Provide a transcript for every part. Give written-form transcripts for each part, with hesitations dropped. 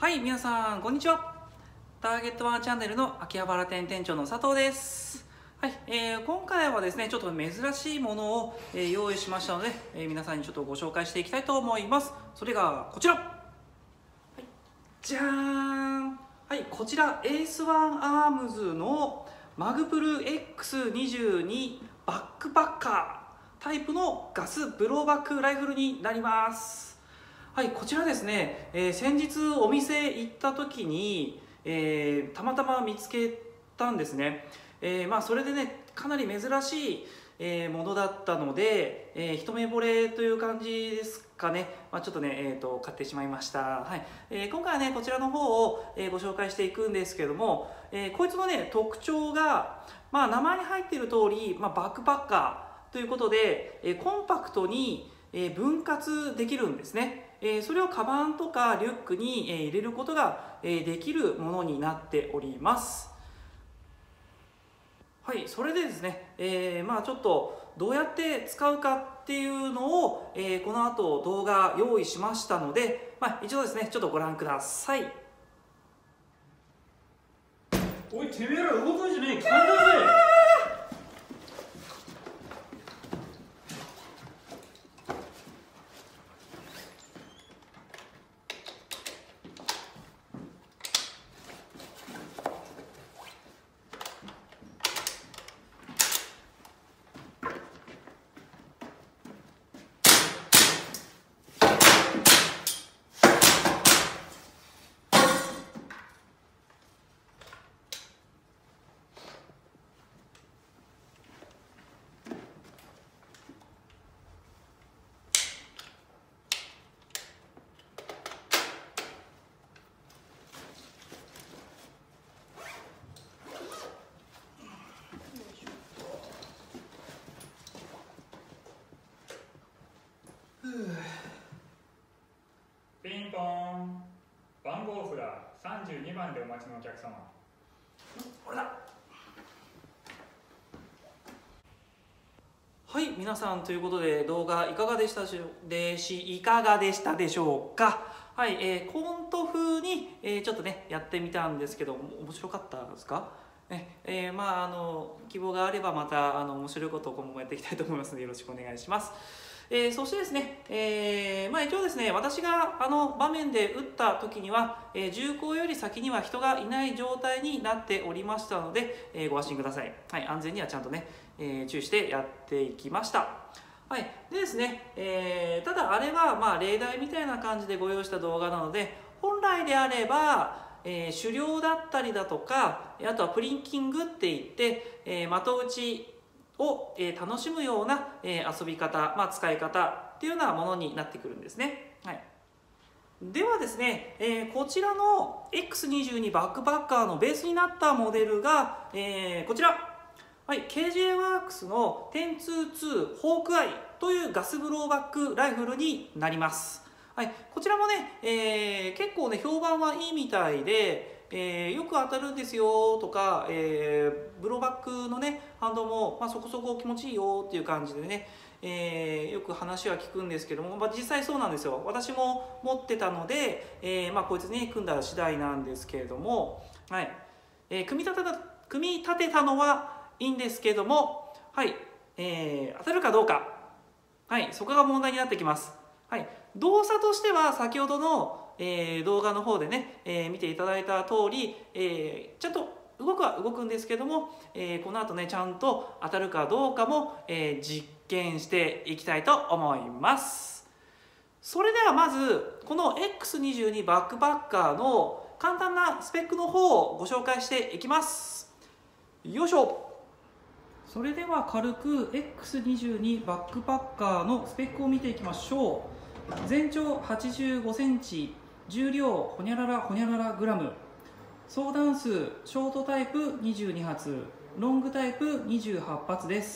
はい、皆さんこんにちは。ターゲットワンチャンネルの秋葉原店店長の佐藤です。はい、今回はですね、ちょっと珍しいものを、用意しましたので、皆さんにちょっとご紹介していきたいと思います。それがこちら。はい、じゃーん。はい、こちらエースワンアームズのマグプル X22 バックパッカータイプのガスブローバックライフルになります。はい、こちらですね、先日お店行った時に、たまたま見つけたんですね。それでね、かなり珍しい、ものだったので、一目惚れという感じですかね。ちょっとね、買ってしまいました。はい。今回はね、こちらの方を、ご紹介していくんですけども、こいつのね、特徴が、名前に入っている通り、バックパッカーということで、コンパクトに分割できるんですね。それをカバンとかリュックに入れることができるものになっております。はい、それでですね、ちょっとどうやって使うかっていうのを、この後動画用意しましたので、一度ですね、ちょっとご覧ください。 おい、てめえら動くんじゃねえ、勘だぜ。ピンポン。番号札32番でお待ちのお客様。 これだ。はい、皆さんということで動画いかがでしたでしょうか。はい、コント風に、ちょっとねやってみたんですけど、面白かったですか？希望があればまた面白いことを今後もやっていきたいと思いますのでよろしくお願いします。そしてですね、一応ですね、私が場面で打った時には、銃口より先には人がいない状態になっておりましたので、ご安心ください。はい、安全にはちゃんとね、注意してやっていきました。はい、でですね、ただあれは例題みたいな感じでご用意した動画なので、本来であれば、狩猟だったりだとか、あとはプリンキングっていって、的打ちを楽しむような遊び方、使い方っていうようなものになってくるんですね。はい、ではですね、こちらの X22 バックパッカーのベースになったモデルが、こちら、はい、KJ ワークスの1022ホークアイというガスブローバックライフルになります。はい、こちらもね、結構ね評判はいいみたいで、よく当たるんですよとか、ブローバックのね反動も、そこそこ気持ちいいよっていう感じでね、よく話は聞くんですけども、実際そうなんですよ。私も持ってたので、こいつね組んだ次第なんですけれども、はい、組み立てたのはいいんですけども、はい、当たるかどうか、はい、そこが問題になってきます。はい、動作としては先ほどの、動画の方でね、見ていただいた通り、ちゃんと動くは動くんですけども、この後ねちゃんと当たるかどうかも、実験していきたいと思います。それではまずこの X22 バックパッカーの簡単なスペックの方をご紹介していきます。よいしょ。それでは軽く X22 バックパッカーのスペックを見ていきましょう。全長85センチ、重量ほにゃららほにゃららグラム、総弾数ショートタイプ22発、ロングタイプ28発です。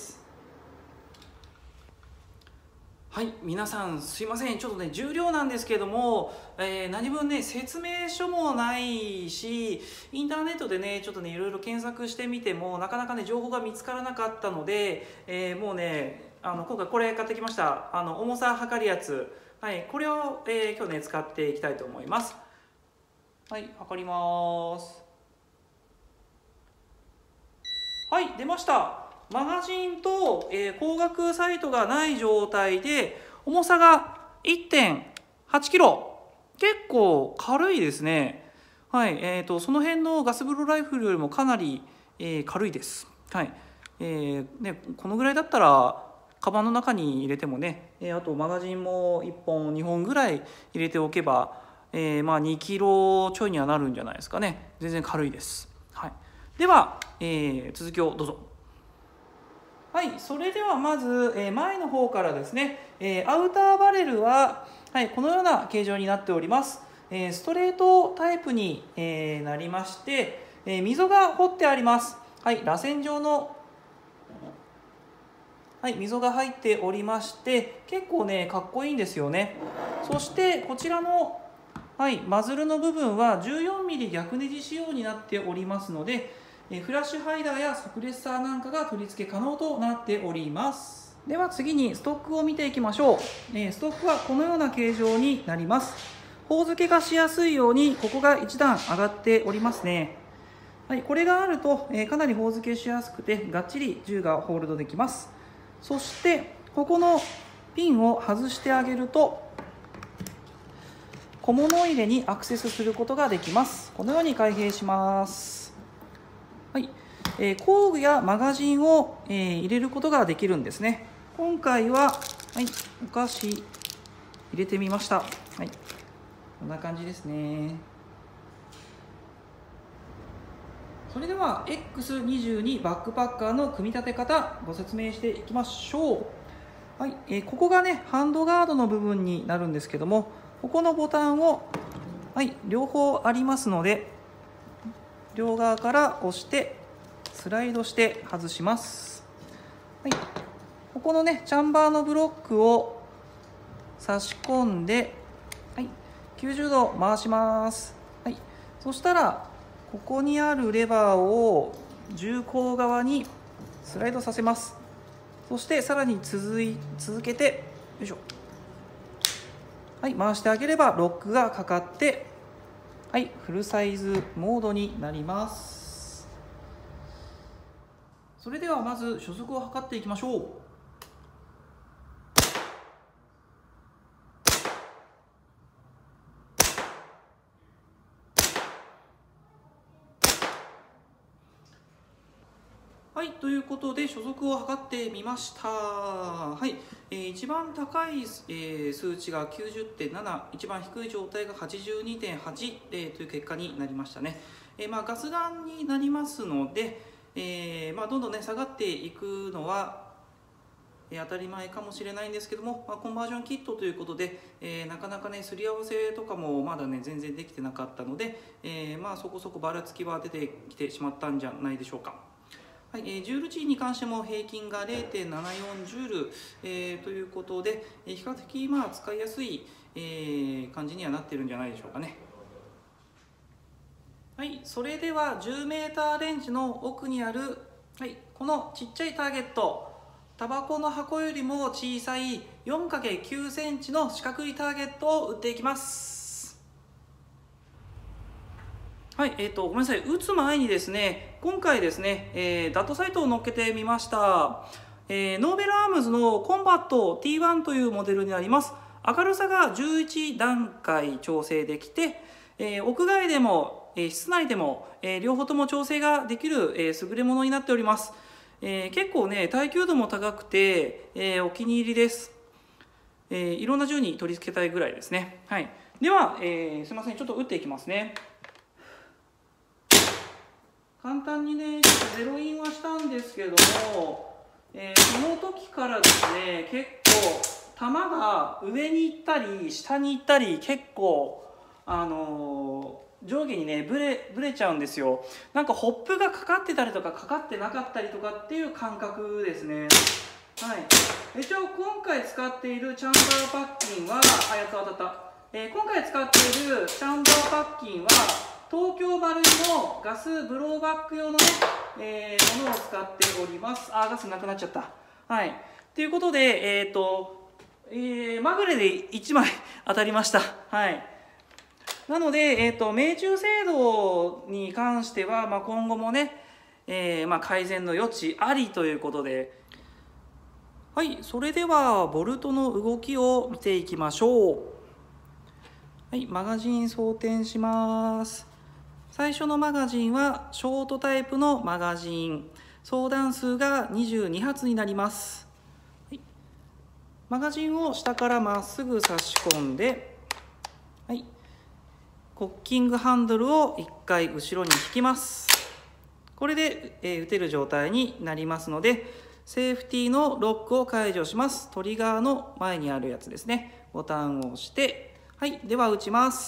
はい、皆さんすいません、ちょっとね重量なんですけれども、何分ね説明書もないし、インターネットでねちょっとねいろいろ検索してみてもなかなかね情報が見つからなかったので、もうね今回これ買ってきました。重さ測るやつ、はい、これを、今日ね使っていきたいと思います。 はい、測ります。はい、出ました。マガジンと、光学サイトがない状態で重さが 1.8 キロ、結構軽いですね。はい、その辺のガスブローライフルよりもかなり、軽いです。はい、このぐらいだったらカバンの中に入れてもね、あとマガジンも1本2本ぐらい入れておけば、2キロちょいにはなるんじゃないですかね。全然軽いです。はい、では、続きをどうぞ。はい、それではまず、前の方からですね、アウターバレルは、はい、このような形状になっております。ストレートタイプに、なりまして、溝が掘ってあります。はい、螺旋状の、はい、溝が入っておりまして、結構ねかっこいいんですよね。そしてこちらの、はい、マズルの部分は 14mm 逆ネジ仕様になっておりますので、フラッシュハイダーやサプレッサーなんかが取り付け可能となっております。では次にストックを見ていきましょう。ストックはこのような形状になります。頬付けがしやすいようにここが1段上がっておりますね。はい、これがあると、かなり頬付けしやすくてがっちり銃がホールドできます。そしてここのピンを外してあげると小物入れにアクセスすることができます。このように開閉します。はい、工具やマガジンを、入れることができるんですね。今回は、はい、お菓子入れてみました。はい、こんな感じですね。それでは X22 バックパッカーの組み立て方ご説明していきましょう。はい、ここがねハンドガードの部分になるんですけども、ここのボタンを、はい、両方ありますので両側から押してスライドして外します。はい、ここのねチャンバーのブロックを差し込んで、はい、90度回します。はい、そしたらここにあるレバーを銃口側にスライドさせます。そしてさらに続けてよいしょ、はい、回してあげればロックがかかって、はい、フルサイズモードになります。それではまず初速を測っていきましょう。はい、ということで初速を測ってみました。はい、一番高い、数値が 90.7、一番低い状態が 82.8、という結果になりましたね。ガス弾になりますので、どんどんね下がっていくのは当たり前かもしれないんですけども、コンバージョンキットということで、なかなかねすり合わせとかもまだね全然できてなかったので、そこそこばらつきは出てきてしまったんじゃないでしょうか。はい、ジュール値に関しても平均が 0.74 ジュール、ということで、比較的使いやすい、感じにはなってるんじゃないでしょうかね。はい、それでは 10m レンジの奥にある、はい、このちっちゃいターゲット、タバコの箱よりも小さい 4×9 センチの四角いターゲットを打っていきます。はい、ごめんなさい、打つ前にですね、今回ですね、ダットサイトを載っけてみました。ノーベルアームズのコンバット T1 というモデルになります。明るさが11段階調整できて、屋外でも、室内でも、両方とも調整ができる、優れものになっております。結構ね、耐久度も高くて、お気に入りです。いろんな銃に取り付けたいぐらいですね。はい、では、すみません、ちょっと打っていきますね。簡単にね、ちょっとゼロインはしたんですけども、その時からですね、結構弾が上に行ったり下に行ったり結構上下にねブレちゃうんですよ。なんかホップがかかってたりとかかかってなかったりとかっていう感覚ですね。はい、一応今回使っているチャンバーパッキンはやつ当たった、今回使っているチャンバーパッキンは東京バルのガスブローバック用のね、ものを使っております。ガスなくなっちゃった。はい。ということで、まぐれで1枚当たりました。はい。 なので、命中精度に関しては、今後もね、改善の余地ありということで、はい、それではボルトの動きを見ていきましょう。はい、マガジン装填します。最初のマガジンはショートタイプのマガジン、総弾数が22発になります。はい、マガジンを下からまっすぐ差し込んで、はい、コッキングハンドルを1回後ろに引きます。これで、撃てる状態になりますので、セーフティーのロックを解除します。トリガーの前にあるやつですね。ボタンを押して、はい、では撃ちます。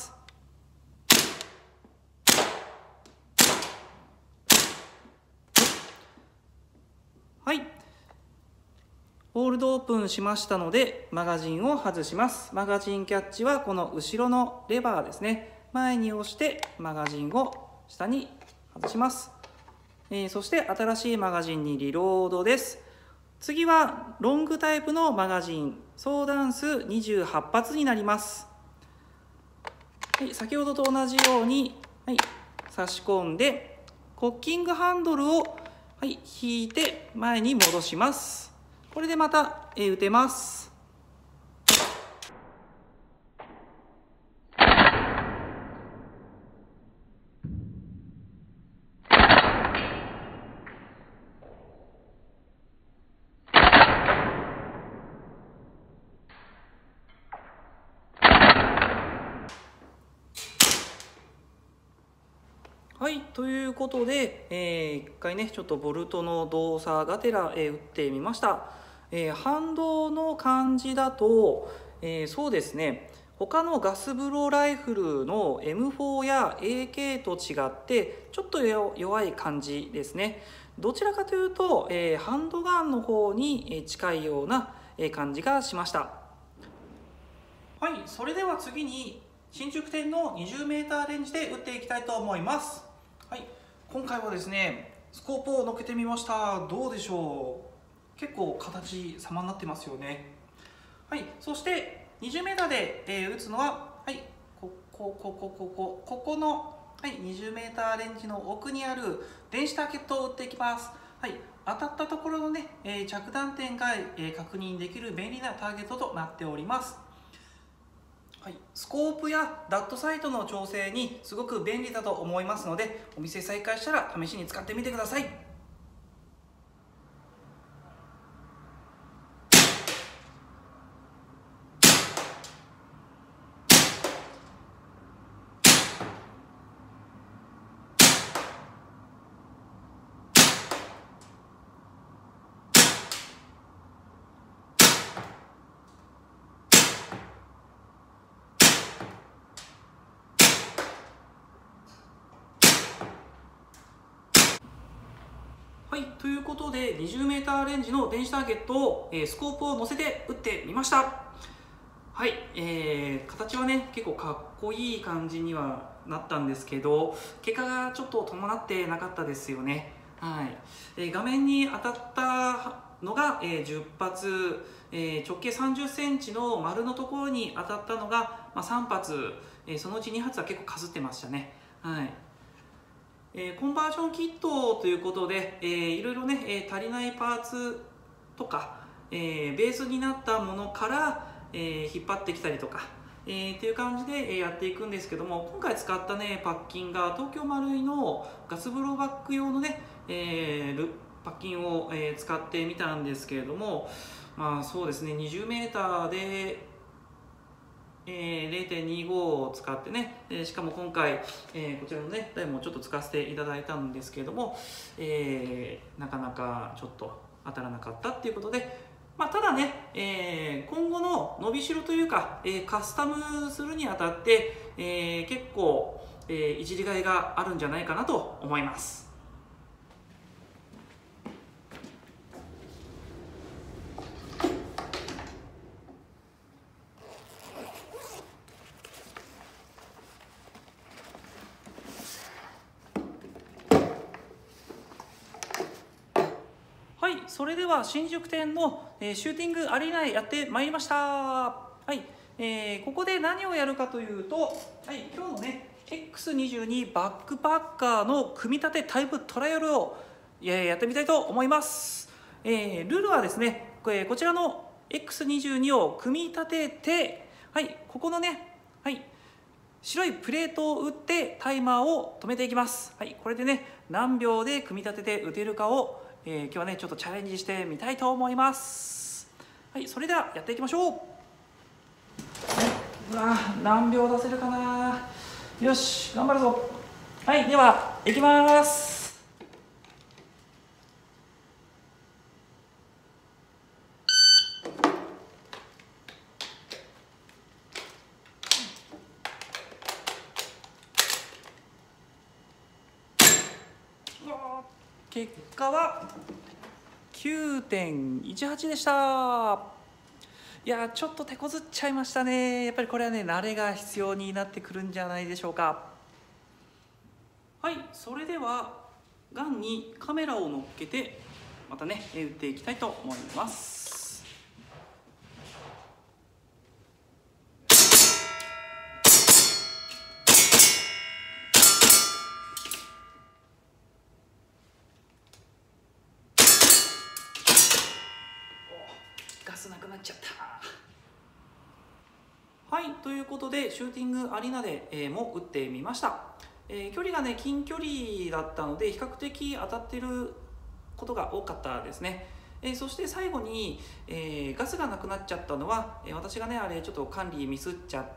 はい。ホールドオープンしましたので、マガジンを外します。マガジンキャッチはこの後ろのレバーですね。前に押してマガジンを下に外します。そして新しいマガジンにリロードです。次はロングタイプのマガジン、総弾数28発になります。はい、先ほどと同じように、はい、差し込んでコッキングハンドルを、はい、引いて前に戻します。これでまた、撃てます。はい、ということで、一回ねちょっとボルトの動作がてら、打ってみました。反動の感じだと、そうですね、他のガスブロライフルの M4 や AK と違ってちょっと弱い感じですね。どちらかというと、ハンドガンの方に近いような感じがしました。はい、それでは次に新宿店の 20m レンジで撃っていきたいと思います。はい、今回はですね、スコープを乗っけてみました。どうでしょう。結構形様になってますよね。はい、そして20m で、撃つのは、はい、ここの、はい、20m レンジの奥にある電子ターゲットを撃っていきます。はい、当たったところのね、着弾点が、確認できる便利なターゲットとなっております。はい、スコープやダットサイトの調整にすごく便利だと思いますので、お店再開したら試しに使ってみてください。はい、ということで 20m レンジの電子ターゲットを、スコープを乗せて撃ってみました。はい、形はね結構かっこいい感じにはなったんですけど、結果がちょっと伴ってなかったですよね。はい、画面に当たったのが、10発、直径30センチの丸のところに当たったのが、3発、そのうち2発は結構かすってましたね。はい、コンバージョンキットということで、いろいろね、足りないパーツとか、ベースになったものから、引っ張ってきたりとか、っていう感じでやっていくんですけども、今回使ったねパッキンが東京マルイのガスブローバック用のね、パッキンを使ってみたんですけれども、そうですね、20m で0.25 を使ってね、しかも今回、こちらのね台もちょっと使わせていただいたんですけれども、なかなかちょっと当たらなかったっていうことで、ただね、今後の伸びしろというか、カスタムするにあたって、結構、いじりがいがあるんじゃないかなと思います。それでは新宿店のシューティングアリーナへやってまいりました。はい、 ここで何をやるかというと、はい、今日のね X22 バックパッカーの組み立てタイプトライアルをやってみたいと思います。ルールはですね、こちらの X22 を組み立てて、はい、ここのね、はい、白いプレートを打ってタイマーを止めていきます。はい、これでね、何秒で組み立てて打てるかを、今日はね、ちょっとチャレンジしてみたいと思います。はい、それではやっていきましょう。うわ、何秒出せるかな。よし、頑張るぞ。はい、では、いきます。結果は 9.18 でした。いや、ちょっと手こずっちゃいましたね。やっぱりこれはね、慣れが必要になってくるんじゃないでしょうか。はい、それではガンにカメラを乗っけてまたね、打っていきたいと思います。ガスなくなっちゃった。はい、ということでシューティングアリーナで、も打ってみました。距離がね近距離だったので比較的当たってることが多かったですね。そして最後に、ガスがなくなっちゃったのは、私がねあれちょっと管理ミスっちゃって、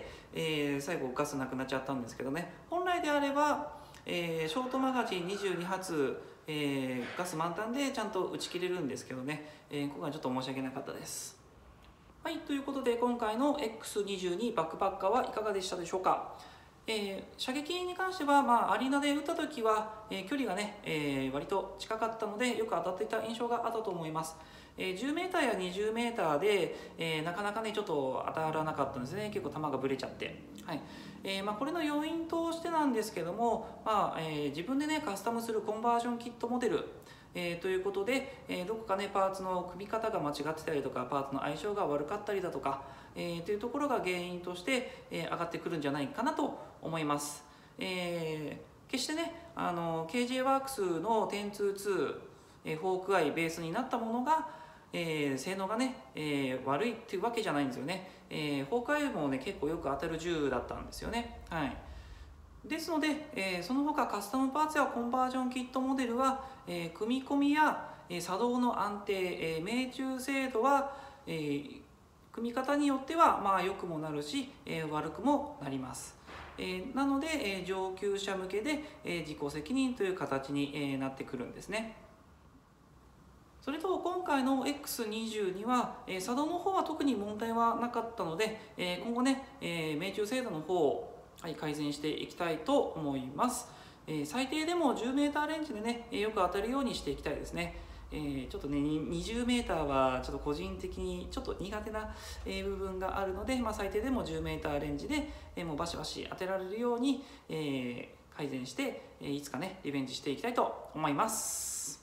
最後ガスなくなっちゃったんですけどね、本来であれば、ショートマガジン22発、ガス満タンでちゃんと打ち切れるんですけどね、ここはちょっと申し訳なかったです。はい、ということで今回の X22 バックパッカーはいかがでしたでしょうか。射撃に関しては、アリーナで打った時は、距離がね、割と近かったのでよく当たっていた印象があったと思います。10m や 20m で、なかなかねちょっと当たらなかったんですね。結構球がぶれちゃって、はい、これの要因としてなんですけども、自分でねカスタムするコンバージョンキットモデル、ということで、どこかねパーツの組み方が間違ってたりとかパーツの相性が悪かったりだとか、というところが原因として、上がってくるんじゃないかなと思います。決してねKJ ワークスの1022、フォークアイベースになったものが、性能がね、悪いっていうわけじゃないんですよね。フォークアイもね結構よく当たる銃だったんですよね。はい、ですので、その他カスタムパーツやコンバージョンキットモデルは、組み込みや、作動の安定、命中精度は、組み方によっては良くもなるし、悪くもなります。なので、上級者向けで、自己責任という形に、なってくるんですね。それと今回の X22 は、作動の方は特に問題はなかったので、今後ね、命中精度の方を、改善していきたいと思います。最低でも 10m レンジでねよく当たるようにしていきたいですね。ちょっとね 20m はちょっと個人的にちょっと苦手な部分があるので、最低でも 10m レンジでもうバシバシ当てられるように改善していつかねリベンジしていきたいと思います。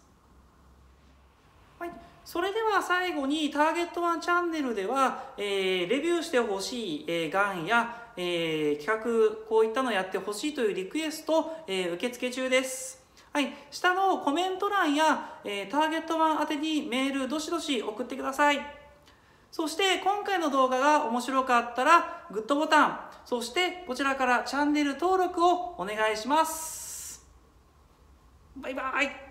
はい、それでは最後にターゲット1チャンネルでは、レビューしてほしい、ガンや、企画こういったのやってほしいというリクエスト、受付中です。はい、下のコメント欄や、ターゲット1宛てにメールどしどし送ってください。そして今回の動画が面白かったらグッドボタン、そしてこちらからチャンネル登録をお願いします。バイバイ。